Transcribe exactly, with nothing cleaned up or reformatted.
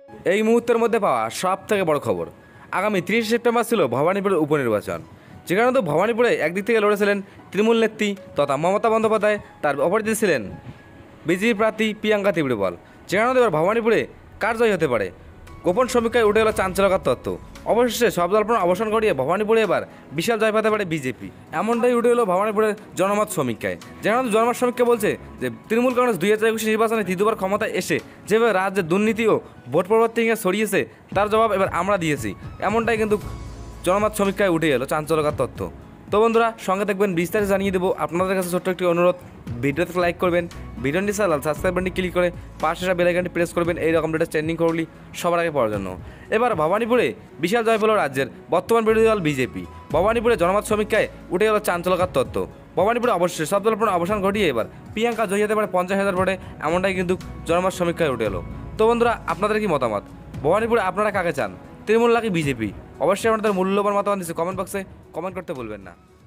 এই মুহূর্তের মধ্যে পাওয়া সব থেকে বড় খবর, আগামী তিরিশে সেপ্টেম্বর ছিল ভবানীপুরের উপনির্বাচন, যেখানে তো ভবানীপুরে একদিক থেকে লড়েছিলেন তৃণমূল নেত্রী তথা মমতা বন্দ্যোপাধ্যায়, তার অপরাজিত ছিলেন বিজেপি প্রার্থী প্রিয়াঙ্কা তিবড়িপাল। যেখানে এবার ভবানীপুরে কার জয় হতে পারে, গোপন সমীক্ষায় উঠে এলো চাঞ্চল্যকর তথ্য। অবশেষে সব জল্পনা অবসান ঘটিয়ে ভবানীপুরে এবার বিশাল জয় পেতে পারে বিজেপি, এমনটাই উঠে এলো ভবানীপুরের জনমত সমীক্ষায়। যেখানে জনমত সমীক্ষা বলছে যে তৃণমূল কংগ্রেস দুই হাজার একুশে নির্বাচনে তৃতীয়বার ক্ষমতায় এসে যেভাবে রাজ্যের দুর্নীতি ও ভোট পরবর্তীকে ছড়িয়েছে তার জবাব এবার আমরা দিয়েছি, এমনটাই কিন্তু জনমত সমীক্ষায় উঠে এলো চাঞ্চল্যকর তথ্য। তো বন্ধুরা, সঙ্গে দেখবেন বিস্তারিত জানিয়ে দেবো। আপনাদের কাছে ছোট্ট একটি অনুরোধ, ভিডিওতে লাইক করবেন, ভিডিওটি সালাল সাবস্ক্রাইব বাটনটি ক্লিক করে পাশে আসা বেল আইকনটি প্রেস করবেন এই রকম লেটেস্ট ট্রেন্ডিং করলি সবার আগে পড়ার জন্য। এবার ভবানীপুরে বিশাল জয় পেল রাজ্যের বর্তমান বিরোধী দল বিজেপি। ভবানীপুরে জনমত সমীক্ষায় উঠে গেল চাঞ্চল্যকর তথ্য। ভবানীপুরে অবশ্যই সব জল্পনা অবসান ঘটিয়ে এবার প্রিয়াঙ্কা জয়ী হতে পারে পঞ্চাশ হাজার ভোটে, এমনটাই কিন্তু জনমত সমীক্ষায় উঠে এলো। তো বন্ধুরা, আপনাদের কি মতামত? ভবানীপুরে আপনারা কাকে চান, তৃণমূল নাকি বিজেপি? অবশ্যই আপনাদের মূল্যবান মতামত দিচ্ছে কমেন্ট বক্সে কমেন্ট করতে ভুলবেন না।